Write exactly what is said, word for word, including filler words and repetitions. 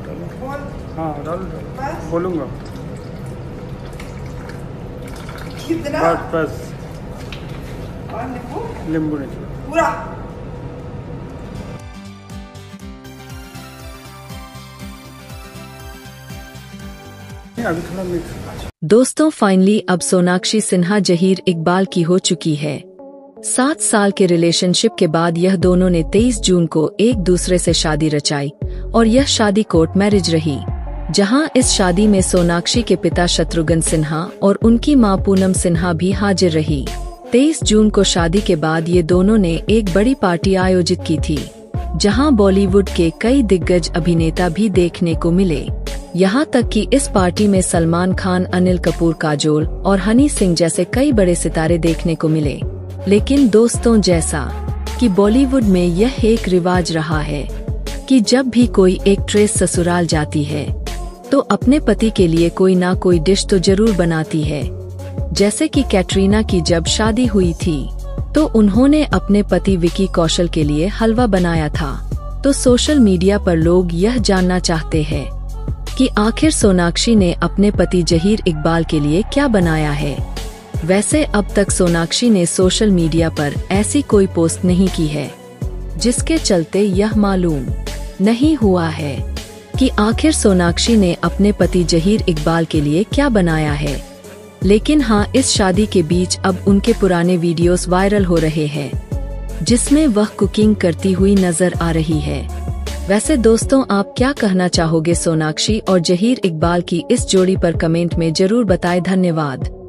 हाँ डाल बस बोलूँगा कितना बस बस और नींबू नींबू नहीं पूरा अभी थोड़ा मिक्स। दोस्तों फाइनली अब सोनाक्षी सिन्हा जहीर इकबाल की हो चुकी है। सात साल के रिलेशनशिप के बाद यह दोनों ने तेईस जून को एक दूसरे से शादी रचाई और यह शादी कोर्ट मैरिज रही, जहां इस शादी में सोनाक्षी के पिता शत्रुघ्न सिन्हा और उनकी मां पूनम सिन्हा भी हाजिर रही। तेईस जून को शादी के बाद ये दोनों ने एक बड़ी पार्टी आयोजित की थी, जहां बॉलीवुड के कई दिग्गज अभिनेता भी देखने को मिले। यहाँ तक कि इस पार्टी में सलमान खान, अनिल कपूर, काजोल और हनी सिंह जैसे कई बड़े सितारे देखने को मिले। लेकिन दोस्तों, जैसा कि बॉलीवुड में यह एक रिवाज रहा है कि जब भी कोई एक्ट्रेस ससुराल जाती है तो अपने पति के लिए कोई ना कोई डिश तो जरूर बनाती है। जैसे कि कैटरीना की जब शादी हुई थी तो उन्होंने अपने पति विकी कौशल के लिए हलवा बनाया था। तो सोशल मीडिया पर लोग यह जानना चाहते हैं कि आखिर सोनाक्षी ने अपने पति जहीर इकबाल के लिए क्या बनाया है। वैसे अब तक सोनाक्षी ने सोशल मीडिया पर ऐसी कोई पोस्ट नहीं की है, जिसके चलते यह मालूम नहीं हुआ है कि आखिर सोनाक्षी ने अपने पति जहीर इकबाल के लिए क्या बनाया है। लेकिन हाँ, इस शादी के बीच अब उनके पुराने वीडियोस वायरल हो रहे हैं, जिसमें वह कुकिंग करती हुई नजर आ रही है। वैसे दोस्तों, आप क्या कहना चाहोगे सोनाक्षी और जहीर इकबाल की इस जोड़ी पर कमेंट में जरूर बताएं। धन्यवाद।